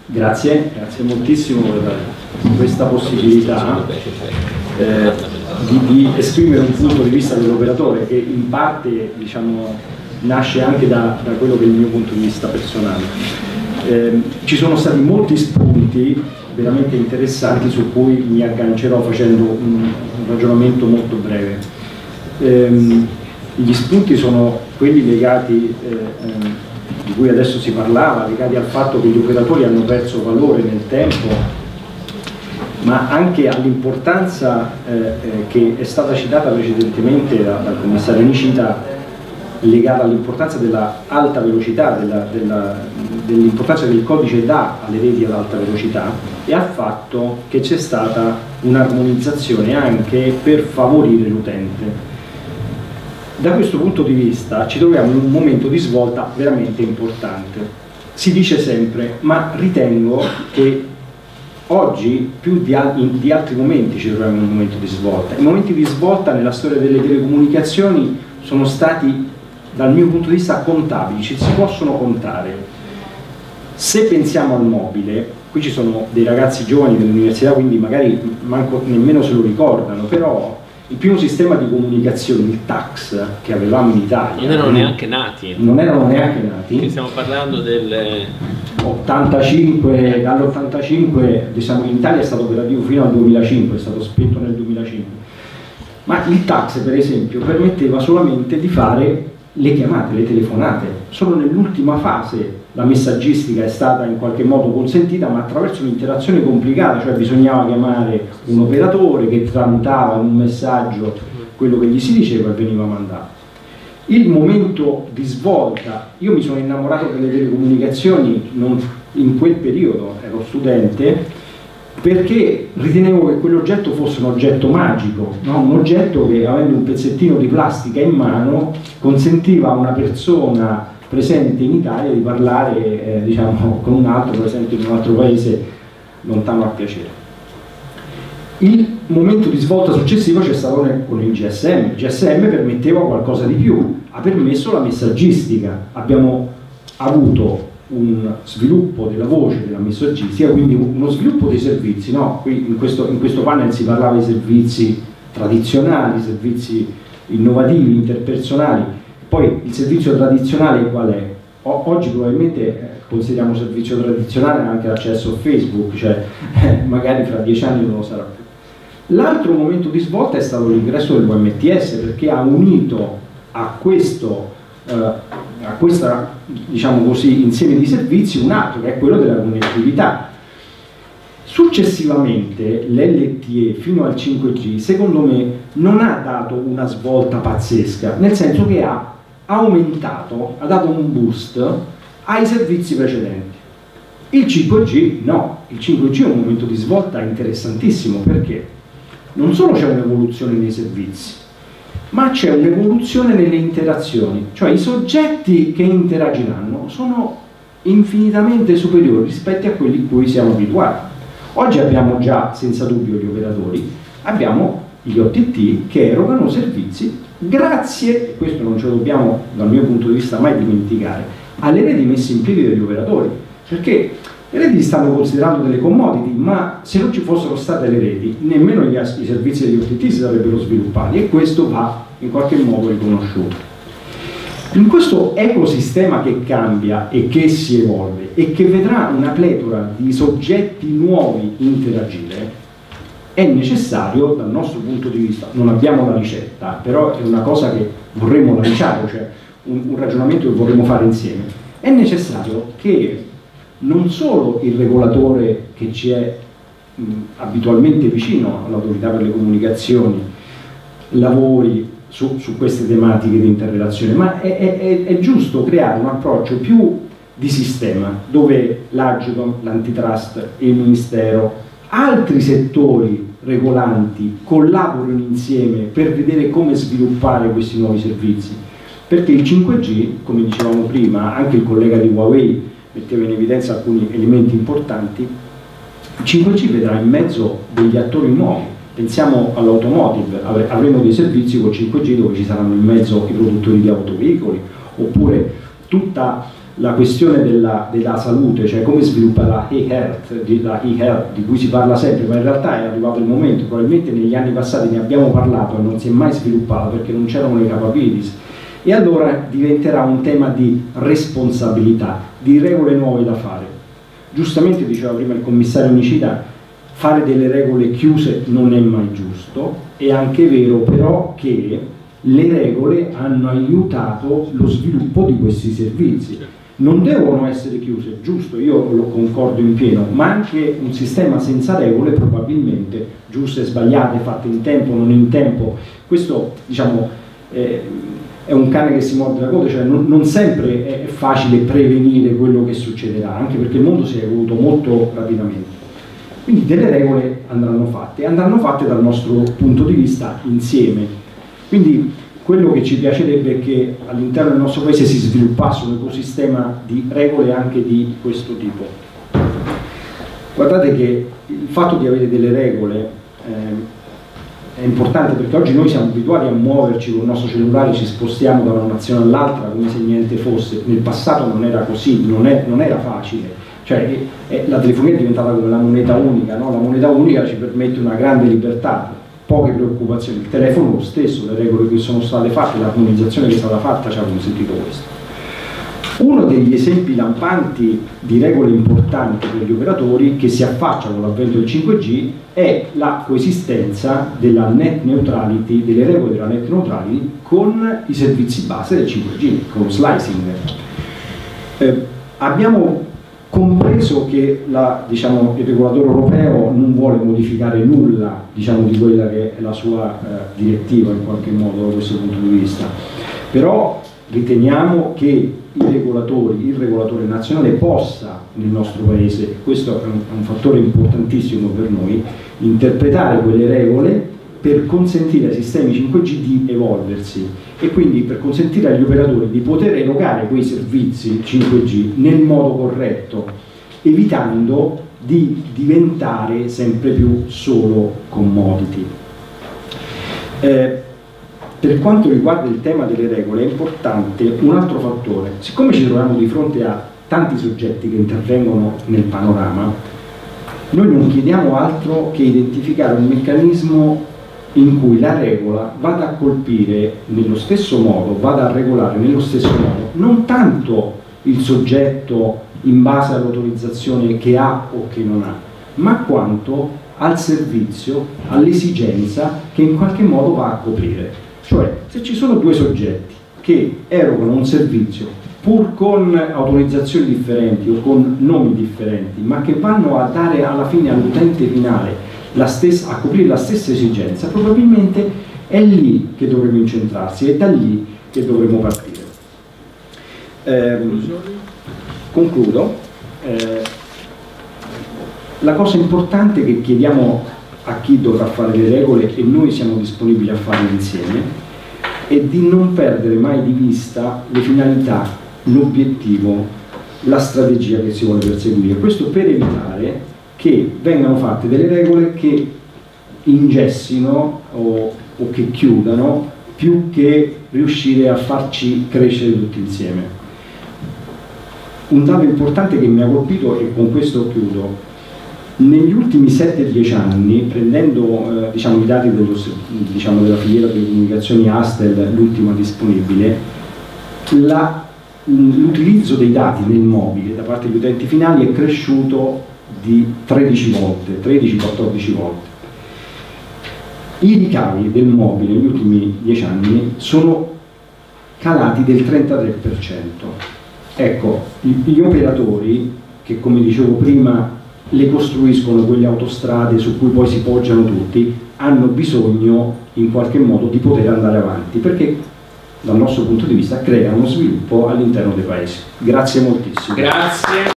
Grazie moltissimo per questa possibilità di esprimere un punto di vista dell'operatore che in parte, diciamo, nasce anche da quello che è il mio punto di vista personale. Ci sono stati molti spunti veramente interessanti su cui mi aggancerò facendo un ragionamento molto breve. Gli spunti sono quelli legati di cui adesso si parlava, legati al fatto che gli operatori hanno perso valore nel tempo, ma anche all'importanza che è stata citata precedentemente dal commissario Nicita, legata all'importanza della alta velocità, dell'importanza che il codice dà alle reti ad alta velocità, e al fatto che c'è stata un'armonizzazione anche per favorire l'utente. Da questo punto di vista ci troviamo in un momento di svolta veramente importante. Si dice sempre, ma ritengo che oggi più di altri momenti ci troviamo in un momento di svolta. I momenti di svolta nella storia delle telecomunicazioni sono stati, dal mio punto di vista, contabili, ci si possono contare. Se pensiamo al mobile, qui ci sono dei ragazzi giovani dell'università, quindi magari manco nemmeno se lo ricordano, però il primo sistema di comunicazione, il TAX, che avevamo in Italia, non erano neanche nati. Non erano neanche nati. Stiamo parlando del 85, dall'85, diciamo, in Italia è stato operativo fino al 2005, è stato spento nel 2005. Ma il TAX, per esempio, permetteva solamente di fare le chiamate, le telefonate. Solo nell'ultima fase la messaggistica è stata in qualche modo consentita, ma attraverso un'interazione complicata, cioè bisognava chiamare un operatore che tramutava in un messaggio quello che gli si diceva e veniva mandato. Il momento di svolta, io mi sono innamorato delle telecomunicazioni in quel periodo, ero studente, perché ritenevo che quell'oggetto fosse un oggetto magico, no? Un oggetto che, avendo un pezzettino di plastica in mano, consentiva a una persona presente in Italia di parlare diciamo, con un altro presente in un altro paese lontano a piacere. Il momento di svolta successivo c'è stato con il GSM. Il GSM permetteva qualcosa di più, ha permesso la messaggistica, abbiamo avuto un sviluppo della voce, della messaggistica, quindi uno sviluppo dei servizi, no? Qui in questo panel si parlava di servizi tradizionali, servizi innovativi, interpersonali. Poi il servizio tradizionale qual è? Oggi probabilmente consideriamo servizio tradizionale anche l'accesso a Facebook, cioè magari fra 10 anni non lo sarà più. L'altro momento di svolta è stato l'ingresso dell'UMTS, perché ha unito a questo diciamo così, insieme di servizi un altro, che è quello della connettività. Successivamente l'LTE fino al 5G secondo me non ha dato una svolta pazzesca, nel senso che ha aumentato, ha dato un boost ai servizi precedenti. Il 5G no, il 5G è un momento di svolta interessantissimo, perché non solo c'è un'evoluzione nei servizi, ma c'è un'evoluzione nelle interazioni, cioè i soggetti che interagiranno sono infinitamente superiori rispetto a quelli a cui siamo abituati. Oggi abbiamo già senza dubbio gli operatori, abbiamo gli OTT che erogano servizi grazie, e questo non ce lo dobbiamo dal mio punto di vista mai dimenticare, alle reti messe in piedi dagli operatori, perché le reti stanno considerando delle commodity, ma se non ci fossero state le reti nemmeno i servizi degli OTT si sarebbero sviluppati, e questo va in qualche modo riconosciuto. In questo ecosistema che cambia e che si evolve e che vedrà una pletora di soggetti nuovi interagire, è necessario, dal nostro punto di vista, non abbiamo la ricetta, però è una cosa che vorremmo lanciare, cioè un ragionamento che vorremmo fare insieme, è necessario che non solo il regolatore che ci è abitualmente vicino, all'autorità per le comunicazioni, lavori su queste tematiche di interrelazione, ma è giusto creare un approccio più di sistema, dove l'Agcom, l'Antitrust, il Ministero, altri settori regolanti collaborino insieme per vedere come sviluppare questi nuovi servizi, perché il 5G, come dicevamo prima, anche il collega di Huawei metteva in evidenza alcuni elementi importanti, il 5G vedrà in mezzo degli attori nuovi. Pensiamo all'automotive, avremo dei servizi con 5G dove ci saranno in mezzo i produttori di autoveicoli, oppure tutta la questione della salute, cioè come sviluppa la e-health, di cui si parla sempre, ma in realtà è arrivato il momento, probabilmente negli anni passati ne abbiamo parlato e non si è mai sviluppato perché non c'erano le capabilities, e allora diventerà un tema di responsabilità, di regole nuove da fare. Giustamente diceva prima il commissario Nicita, fare delle regole chiuse non è mai giusto, è anche vero però che le regole hanno aiutato lo sviluppo di questi servizi. Non devono essere chiuse, giusto, io lo concordo in pieno, ma anche un sistema senza regole probabilmente, giuste e sbagliate, fatte in tempo, non in tempo, questo diciamo è un cane che si morde la coda, cioè non sempre è facile prevenire quello che succederà, anche perché il mondo si è evoluto molto rapidamente. Quindi delle regole andranno fatte dal nostro punto di vista insieme. Quindi quello che ci piacerebbe è che all'interno del nostro paese si sviluppasse un ecosistema di regole anche di questo tipo. Guardate che il fatto di avere delle regole è importante, perché oggi noi siamo abituati a muoverci con il nostro cellulare, ci spostiamo da una nazione all'altra come se niente fosse. Nel passato non era così, non era facile, cioè la telefonia è diventata come la moneta unica, no? La moneta unica ci permette una grande libertà, poche preoccupazioni, il telefono lo stesso, le regole che sono state fatte, l'armonizzazione che è stata fatta ci ha consentito questo. Uno degli esempi lampanti di regole importanti per gli operatori che si affaccia con l'avvento del 5G è la coesistenza della net neutrality, delle regole della net neutrality con i servizi base del 5G, con lo slicing. Abbiamo compreso che il regolatore europeo non vuole modificare nulla di quella che è la sua direttiva in qualche modo da questo punto di vista, però riteniamo che il regolatore nazionale possa nel nostro paese, questo è un fattore importantissimo per noi, interpretare quelle regole per consentire ai sistemi 5G di evolversi e quindi per consentire agli operatori di poter erogare quei servizi 5G nel modo corretto, evitando di diventare sempre più solo commodity. Per quanto riguarda il tema delle regole è importante un altro fattore. Siccome ci troviamo di fronte a tanti soggetti che intervengono nel panorama, noi non chiediamo altro che identificare un meccanismo in cui la regola vada a colpire nello stesso modo, vada a regolare nello stesso modo, non tanto il soggetto in base all'autorizzazione che ha o che non ha, ma quanto al servizio, all'esigenza che in qualche modo va a coprire. Cioè, se ci sono due soggetti che erogano un servizio pur con autorizzazioni differenti o con nomi differenti, ma che vanno a dare alla fine all'utente finale a coprire la stessa esigenza, probabilmente è lì che dovremo incentrarsi, è da lì che dovremo partire. Concludo. La cosa importante che chiediamo a chi dovrà fare le regole, e noi siamo disponibili a farle insieme, è di non perdere mai di vista le finalità, l'obiettivo, la strategia che si vuole perseguire. Questo per evitare che vengano fatte delle regole che ingessino o che chiudano più che riuscire a farci crescere tutti insieme. Un dato importante che mi ha colpito, e con questo chiudo: negli ultimi 7-10 anni, prendendo i dati della filiera delle comunicazioni Astel, l'ultima disponibile, l'utilizzo dei dati nel mobile da parte degli utenti finali è cresciuto di 13-14 volte. I ricavi del mobile negli ultimi 10 anni sono calati del 33%. Ecco, gli operatori che, come dicevo prima, le costruiscono quelle autostrade su cui poi si poggiano tutti, hanno bisogno in qualche modo di poter andare avanti, perché dal nostro punto di vista creano sviluppo all'interno dei paesi. Grazie moltissimo. Grazie.